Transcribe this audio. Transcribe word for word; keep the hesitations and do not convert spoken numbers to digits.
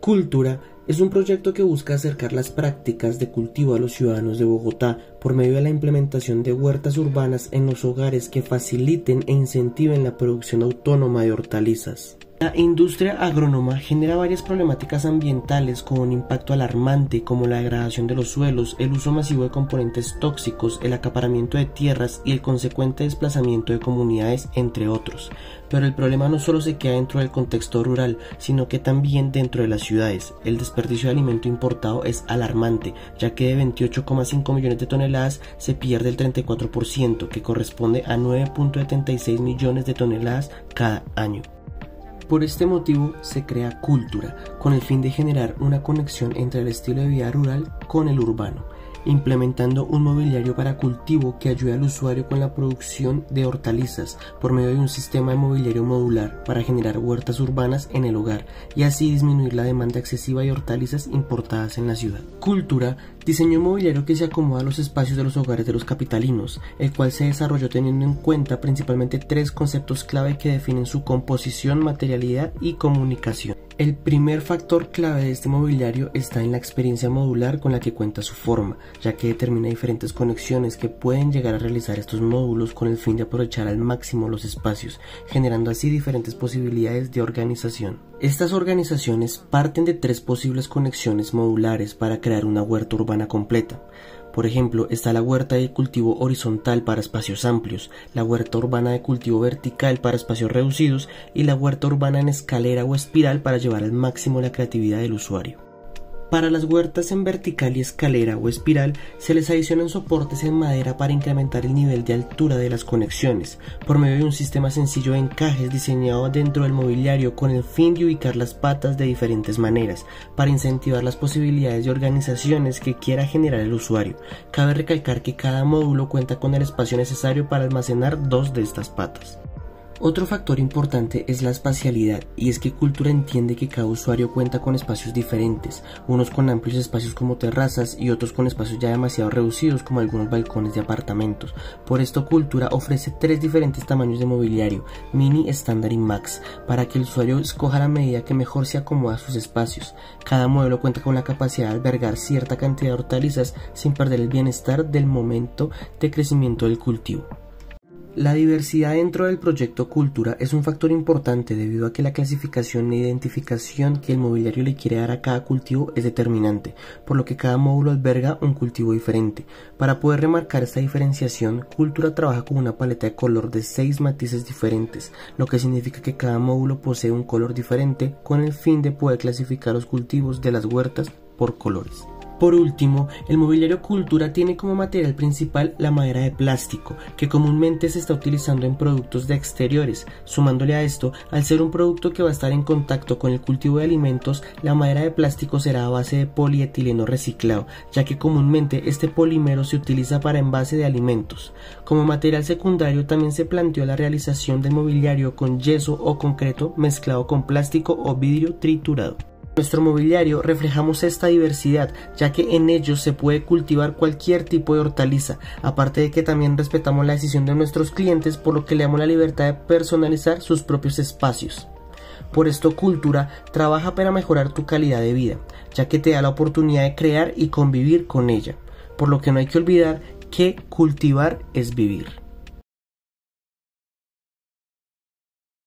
Cultura es un proyecto que busca acercar las prácticas de cultivo a los ciudadanos de Bogotá por medio de la implementación de huertas urbanas en los hogares que faciliten e incentiven la producción autónoma de hortalizas. La industria agrónoma genera varias problemáticas ambientales con un impacto alarmante, como la degradación de los suelos, el uso masivo de componentes tóxicos, el acaparamiento de tierras y el consecuente desplazamiento de comunidades, entre otros. Pero el problema no solo se queda dentro del contexto rural, sino que también dentro de las ciudades. El desperdicio de alimento importado es alarmante, ya que de veintiocho coma cinco millones de toneladas se pierde el treinta y cuatro por ciento, que corresponde a nueve punto setenta y seis millones de toneladas cada año. Por este motivo se crea Cultura, con el fin de generar una conexión entre el estilo de vida rural con el urbano, implementando un mobiliario para cultivo que ayude al usuario con la producción de hortalizas por medio de un sistema de mobiliario modular para generar huertas urbanas en el hogar y así disminuir la demanda excesiva de hortalizas importadas en la ciudad. Cultura diseñó un mobiliario que se acomoda a los espacios de los hogares de los capitalinos, el cual se desarrolló teniendo en cuenta principalmente tres conceptos clave que definen su composición, materialidad y comunicación. El primer factor clave de este mobiliario está en la experiencia modular con la que cuenta su forma, ya que determina diferentes conexiones que pueden llegar a realizar estos módulos con el fin de aprovechar al máximo los espacios, generando así diferentes posibilidades de organización. Estas organizaciones parten de tres posibles conexiones modulares para crear una huerta urbana completa. Por ejemplo, está la huerta de cultivo horizontal para espacios amplios, la huerta urbana de cultivo vertical para espacios reducidos y la huerta urbana en escalera o espiral para llevar al máximo la creatividad del usuario. Para las huertas en vertical y escalera o espiral se les adicionan soportes en madera para incrementar el nivel de altura de las conexiones, por medio de un sistema sencillo de encajes diseñado dentro del mobiliario con el fin de ubicar las patas de diferentes maneras, para incentivar las posibilidades de organizaciones que quiera generar el usuario. Cabe recalcar que cada módulo cuenta con el espacio necesario para almacenar dos de estas patas. Otro factor importante es la espacialidad, y es que Cultura entiende que cada usuario cuenta con espacios diferentes, unos con amplios espacios como terrazas y otros con espacios ya demasiado reducidos como algunos balcones de apartamentos. Por esto Cultura ofrece tres diferentes tamaños de mobiliario, mini, estándar y max, para que el usuario escoja la medida que mejor se acomoda a sus espacios. Cada modelo cuenta con la capacidad de albergar cierta cantidad de hortalizas sin perder el bienestar del momento de crecimiento del cultivo. La diversidad dentro del proyecto Cultura es un factor importante debido a que la clasificación e identificación que el mobiliario le quiere dar a cada cultivo es determinante, por lo que cada módulo alberga un cultivo diferente. Para poder remarcar esta diferenciación, Cultura trabaja con una paleta de color de seis matices diferentes, lo que significa que cada módulo posee un color diferente con el fin de poder clasificar los cultivos de las huertas por colores. Por último, el mobiliario Cultura tiene como material principal la madera de plástico, que comúnmente se está utilizando en productos de exteriores. Sumándole a esto, al ser un producto que va a estar en contacto con el cultivo de alimentos, la madera de plástico será a base de polietileno reciclado, ya que comúnmente este polímero se utiliza para envase de alimentos. Como material secundario también se planteó la realización del mobiliario con yeso o concreto mezclado con plástico o vidrio triturado. En nuestro mobiliario reflejamos esta diversidad, ya que en ellos se puede cultivar cualquier tipo de hortaliza, aparte de que también respetamos la decisión de nuestros clientes, por lo que le damos la libertad de personalizar sus propios espacios. Por esto Cultura trabaja para mejorar tu calidad de vida, ya que te da la oportunidad de crear y convivir con ella, por lo que no hay que olvidar que cultivar es vivir.